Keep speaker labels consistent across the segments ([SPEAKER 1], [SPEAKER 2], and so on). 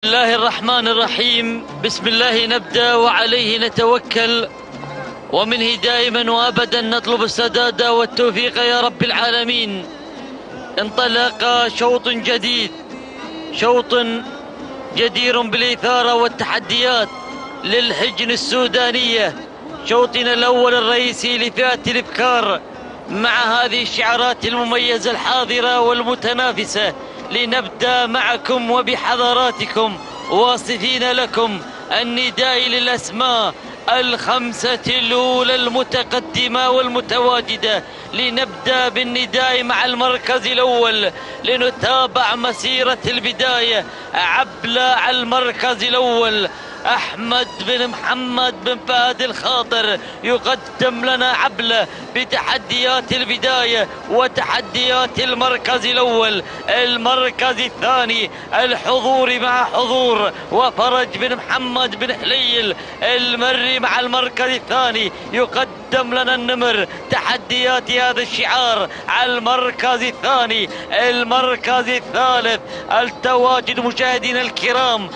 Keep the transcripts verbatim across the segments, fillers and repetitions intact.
[SPEAKER 1] الله الرحمن الرحيم. بسم الله نبدأ وعليه نتوكل، ومنه دائما وأبدا نطلب السداد والتوفيق يا رب العالمين. انطلق شوط جديد، شوط جدير بالإثارة والتحديات للحجن السودانية. شوطنا الأول الرئيسي لفئة الإبكار مع هذه الشعارات المميزة الحاضرة والمتنافسة. لنبدأ معكم وبحضراتكم واصفين لكم النداء للأسماء الخمسة الأولى المتقدمة والمتواجدة. لنبدأ بالنداء مع المركز الأول لنتابع مسيرة البداية. عبلة المركز الأول أحمد بن محمد بن فهد الخاطر يقدم لنا عبلة بتحديات البداية وتحديات المركز الأول. المركز الثاني الحضور مع حضور وفرج بن محمد بن حليل المري مع المركز الثاني يقدم لنا النمر تحديات هذا الشعار على المركز الثاني. المركز الثالث التواجد مشاهدينا الكرام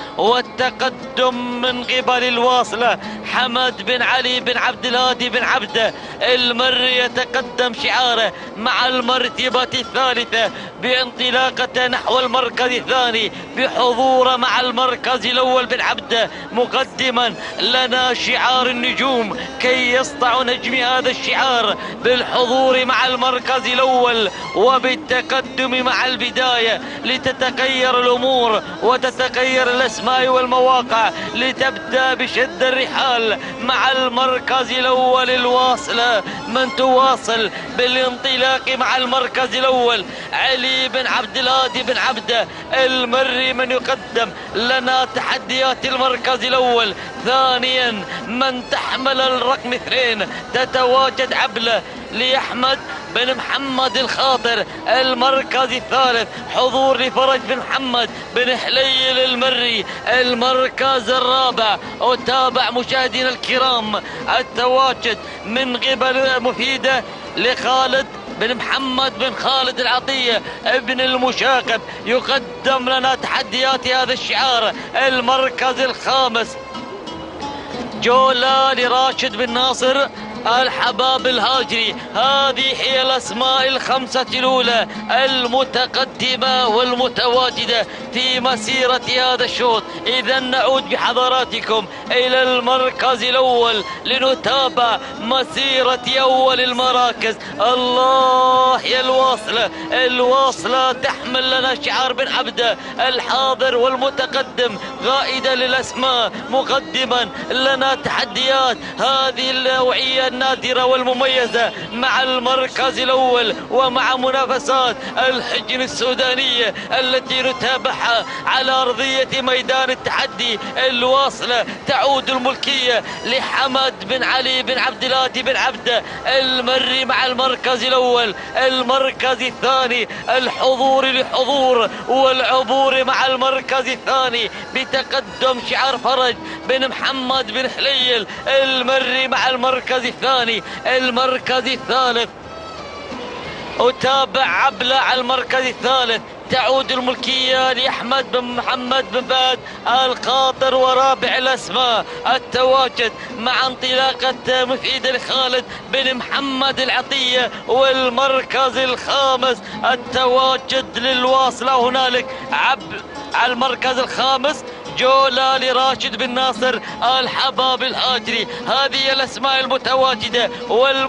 [SPEAKER 1] والتقدم من قبل الواصلة حمد بن علي بن عبد الهادي بن عبده المري يتقدم شعاره مع المرتبة الثالثة بانطلاقة نحو المركز الثاني بحضوره مع المركز الأول بن عبده مقدما لنا شعار النجوم كي يسطع نجم هذا الشعار بالحضور مع المركز الأول وبالتقدم مع البداية لتتغير الأمور وتتغير الأسماء والمواقع لتبدأ بشد الرحال مع المركز الأول الواصلة. من تواصل بالانطلاق مع المركز الأول علي بن عبد الهادي بن عبده المري من يقدم لنا تحديات المركز الأول. ثانيا من تحمل الرقم اثنين تتواجد عبلة لأحمد بن محمد الخاطر المركز الثالث حضور لفرج بن محمد بن حليل المري. المركز الرابع أتابع مشاهدينا الكرام التواجد من قبل مفيدة لخالد بن محمد بن خالد العطية ابن المشاقب يقدم لنا تحديات هذا الشعار. المركز الخامس جولة لراشد بن ناصر الحباب الهاجري. هذه هي الأسماء الخمسة الأولى المتقدمة والمتواجدة في مسيرة هذا الشوط. إذا نعود بحضراتكم إلى المركز الأول لنتابع مسيرة أول المراكز. الله يا الواصلة، الواصلة تحمل لنا شعار بن عبده الحاضر والمتقدم غائدا للأسماء مقدما لنا تحديات هذه النوعية النادرة والمميزة مع المركز الأول ومع منافسات الحجن السودانية التي نتابعها على أرضية ميدان التحدي. الواصلة تعود الملكية لحمد بن علي بن عبد الهادي بن عبده المري مع المركز الأول. المركز الثاني الحضور لحضور والعبور مع المركز الثاني بتقدم شعار فرج بن محمد بن حليل المري مع المركز الثاني. المركز الثالث أتابع عبلة على المركز الثالث تعود الملكية لأحمد بن محمد بن فهد الخاطر. ورابع الأسماء التواجد مع انطلاقة مفيدة لخالد بن محمد العطية. والمركز الخامس التواجد للواصلة هنالك عبل على المركز الخامس جولة لراشد بن ناصر الحباب الهاجري. هذه الأسماء المتواجدة وال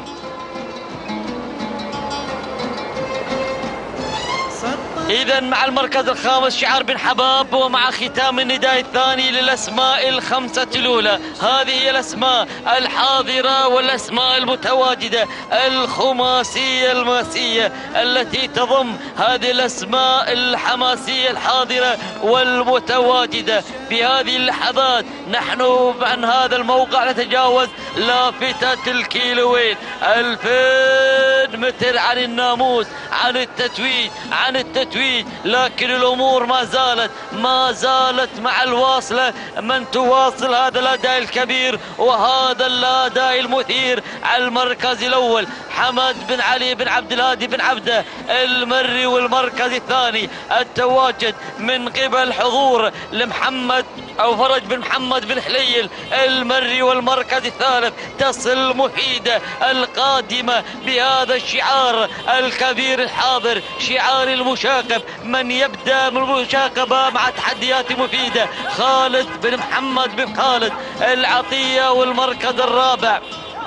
[SPEAKER 1] إذا مع المركز الخامس شعار بن حباب ومع ختام النداء الثاني للأسماء الخمسة الأولى. هذه هي الأسماء الحاضرة والأسماء المتواجدة الخماسية الماسية التي تضم هذه الأسماء الحماسية الحاضرة والمتواجدة في هذه اللحظات. نحن عن هذا الموقع نتجاوز لافتة الكيلوين ألفين متر عن الناموس، عن التتويج، عن التتويج، لكن الأمور ما زالت ما زالت مع الواصلة. من تواصل هذا الأداء الكبير وهذا الأداء المثير على المركز الأول حمد بن علي بن عبد الهادي بن عبده المري، والمركز الثاني التواجد من قبل حضور لمحمد أو فرج بن محمد بن حليل المري، والمركز الثالث تصل مفيدة القادمة بهذا الشعار الكبير الحاضر، شعار المشاقب. من يبدأ من المشاقبة مع تحديات مفيدة خالد بن محمد بن خالد العطية، والمركز الرابع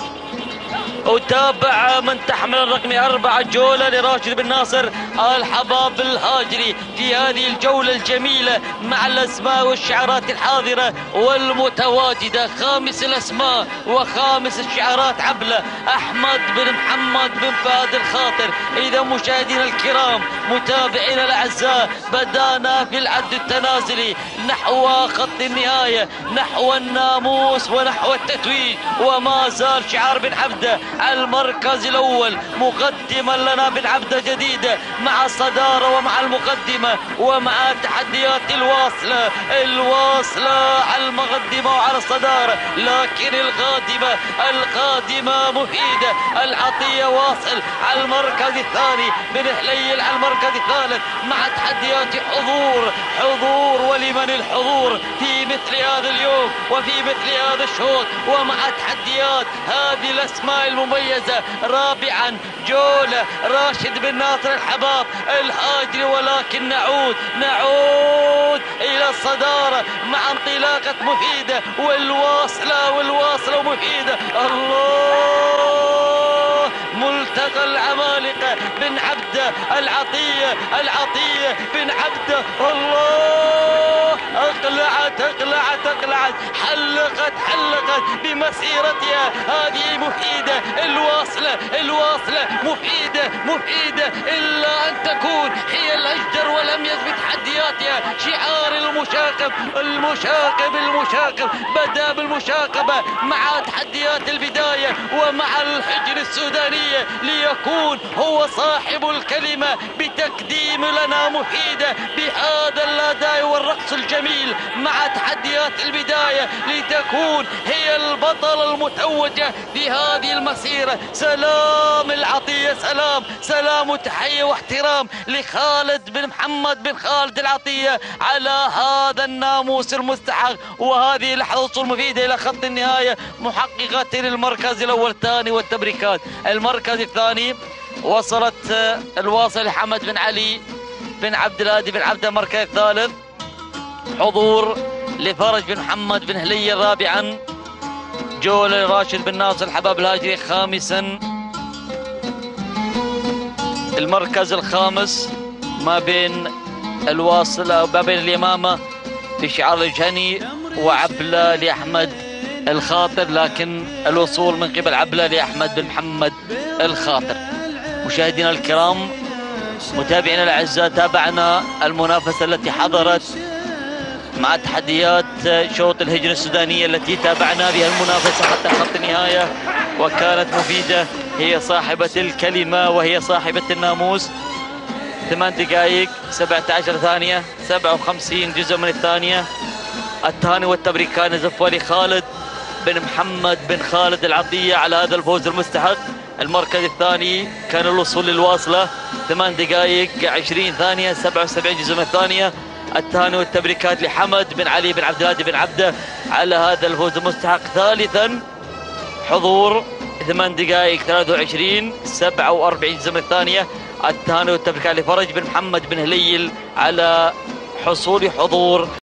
[SPEAKER 1] وتابع من تحمل الرقم أربعة جولة لراشد بن ناصر الحباب الهاجري في هذه الجولة الجميلة مع الأسماء والشعارات الحاضرة والمتواجدة. خامس الأسماء وخامس الشعارات عبلة أحمد بن محمد بن فهد الخاطر. إذا مشاهدينا الكرام متابعينا الأعزاء بدأنا في العد التنازلي نحو خط النهاية، نحو الناموس ونحو التتويج، وما زال شعار بن عبده المركز الأول مقدما لنا بن عبده جديدة مع الصدارة ومع المقدمة ومع تحديات الواصلة الواصلة على المقدمة وعلى الصدارة، لكن القادمة القادمة مفيدة العطية واصل على المركز الثاني، بن حليل على المركز الثالث مع تحديات حضور حضور ولمن الحضور في مثل هذا اليوم وفي مثل هذا الشوط ومع تحديات هذه الأسماء المميزة. رابعا جولة راشد بن ناصر الحباب الهاجري، ولكن نعود نعود إلى الصدارة مع انطلاقة مفيدة والواصلة والواصلة مفيدة. الله، ملتقى العمالقة بن عبده العطية العطية بن عبده. الله، اقلعت اقلعت اقلعت حلقت حلقت بمسيرتها هذه مفيدة الواصلة الواصلة مفيدة مفيدة إلا أن تكون هي الأجدر ولم يثبت تحدياتها. شعار المشاقب المشاقب المشاقب بدأ بالمشاقبة مع تحديات البداية ومع الحجر السودانية ليكون هو صاحب الكلمة بتقديم لنا مفيدة بهذا الأداء والرقص الجميل مع تحديات البداية لتكون هي البطلة المتوجة في هذه المسيرة. سلام العطية، سلام سلام وتحية واحترام لخالد بن محمد بن خالد العطية على هذا الناموس المستحق وهذه اللحظة المفيدة إلى خط النهاية محققة للمركز الأول الثاني والتبريكات. المركز الثاني وصلت الواصل لحمد بن علي بن عبد الهادي بن عبده. المركز الثالث حضور لفرج بن محمد بن هليل. رابعا جولة راشد بن ناصر الحباب الهاجري. خامسا المركز الخامس ما بين الواصل أو ما بين اليمامة لشعار الجهني وعبلة لأحمد الخاطر، لكن الوصول من قبل عبلة لأحمد بن محمد الخاطر. مشاهدينا الكرام متابعينا الأعزاء تابعنا المنافسة التي حضرت مع تحديات شوط الهجن السودانية التي تابعنا بها المنافسة حتى خط النهاية، وكانت مفيدة هي صاحبة الكلمة وهي صاحبة الناموس. ثمان دقائق سبعة عشر ثانية سبعة وخمسين جزء من الثانية. التهاني والتبريكات نزف لخالد بن محمد بن خالد العطية على هذا الفوز المستحق. المركز الثاني كان الوصول للواصلة ثمان دقائق عشرين ثانية سبعة وسبعين جزء من الثانية. التهاني والتبريكات لحمد بن علي بن عبد الهادي بن عبده على هذا الفوز المستحق. ثالثا حضور ثمان دقائق ثلاثة وعشرين سبعة وأربعين جزء من الثانية. التهاني والتبريكات لفرج بن محمد بن هليل على حصول حضور